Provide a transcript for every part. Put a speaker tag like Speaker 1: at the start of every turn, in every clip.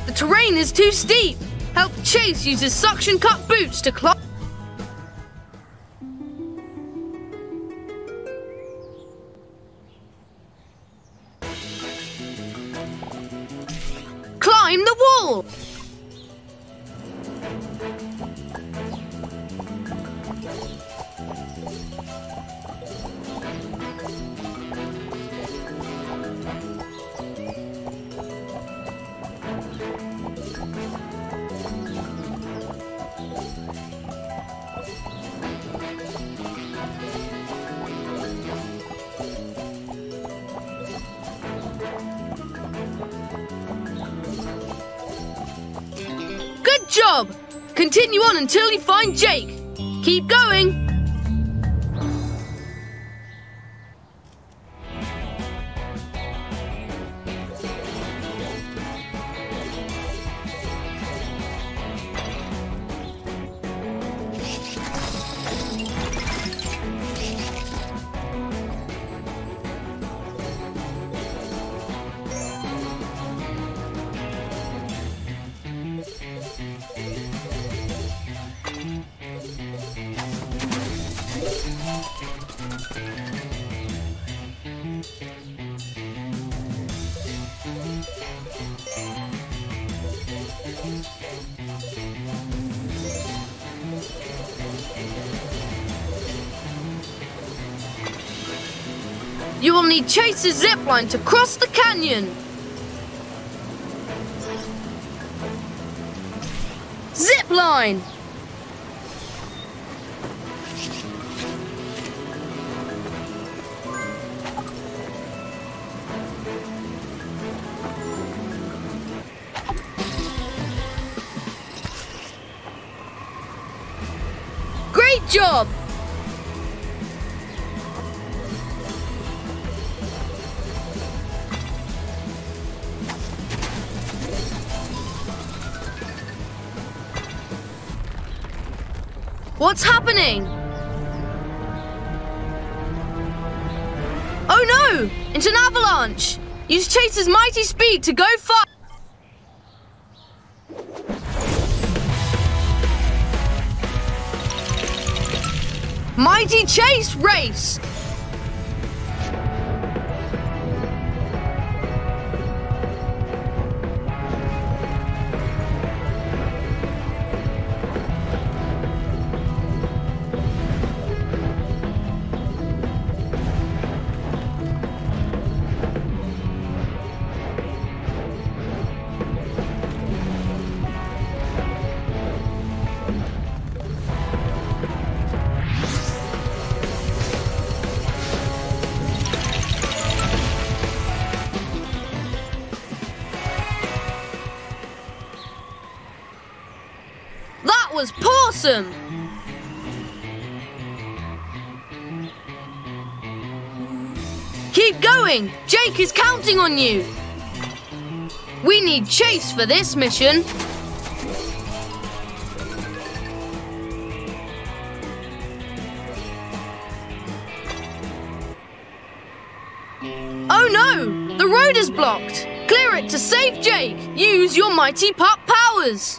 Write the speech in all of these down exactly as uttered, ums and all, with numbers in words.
Speaker 1: The terrain is too steep. Help Chase use his suction cup boots to climb. Climb the wall. Good job! Continue on until you find Jake. Keep going. You will need Chase's zipline to cross the canyon. Zipline! Great job! What's happening? Oh no! It's an avalanche! Use Chase's mighty speed to go far! Mighty Chase race! That was PAWsome! Keep going! Jake is counting on you! We need Chase for this mission. Oh no! The road is blocked! Clear it to save Jake! Use your mighty pup powers!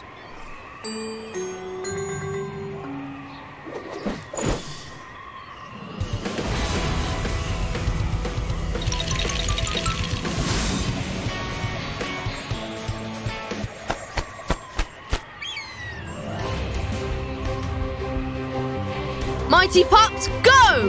Speaker 1: Mighty Pups, go!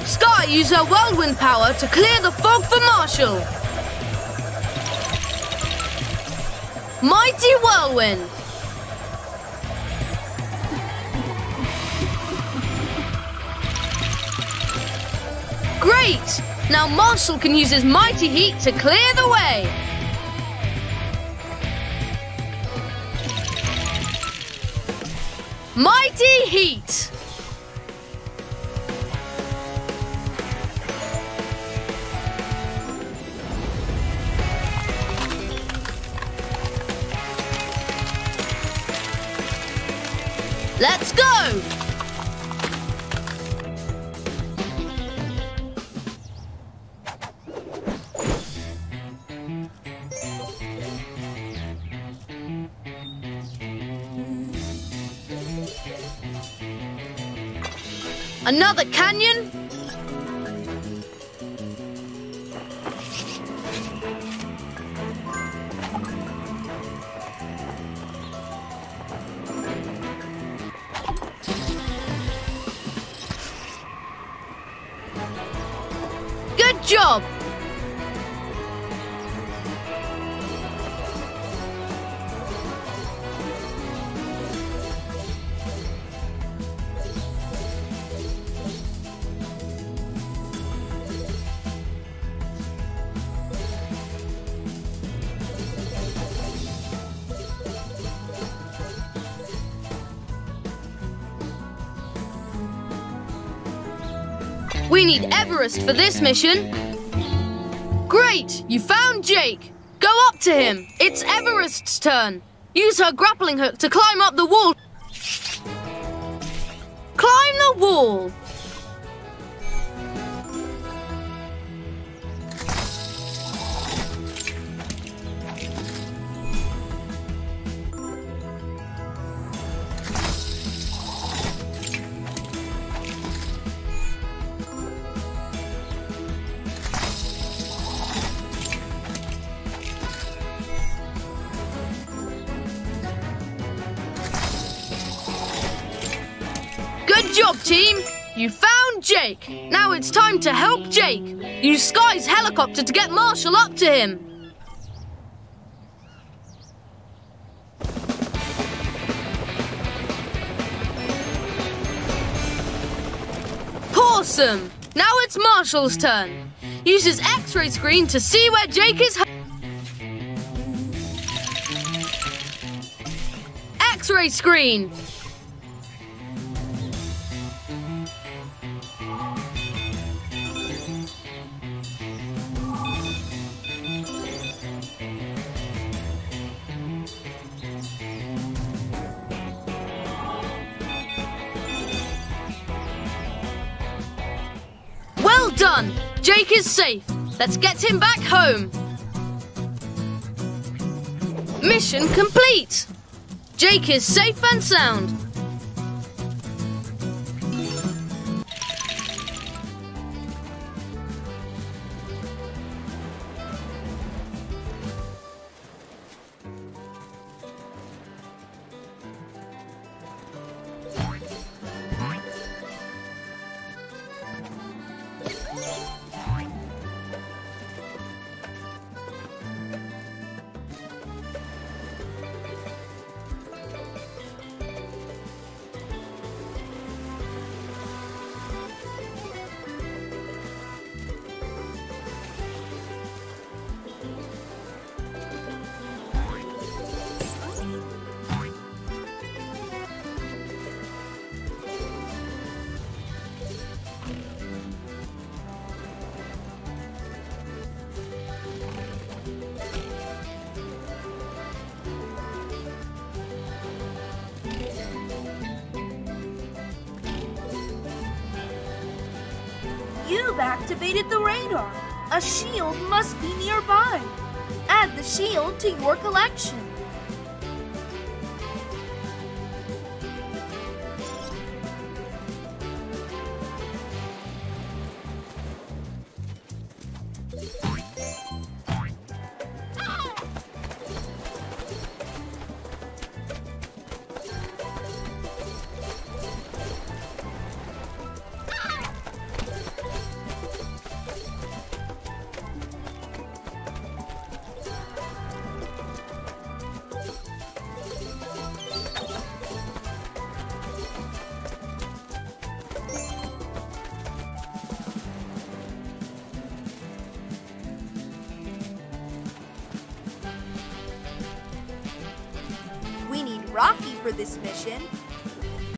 Speaker 1: Skye used her whirlwind power to clear the fog for Marshall. Mighty Whirlwind. Great! Now Marshall can use his mighty heat to clear the way. Mighty Heat. Let's go! Another canyon? Good job! We need Everest for this mission. Great! You found Jake. Go up to him. It's Everest's turn. Use her grappling hook to climb up the wall. Climb the wall. Good job, team! You found Jake. Now it's time to help Jake. Use Skye's helicopter to get Marshall up to him. PAWsome! Now it's Marshall's turn. Use his X-ray screen to see where Jake is. X-ray screen! Well done! Jake is safe. Let's get him back home. Mission complete! Jake is safe and sound.
Speaker 2: You've activated the radar. A shield must be nearby. Add the shield to your collection. for this mission,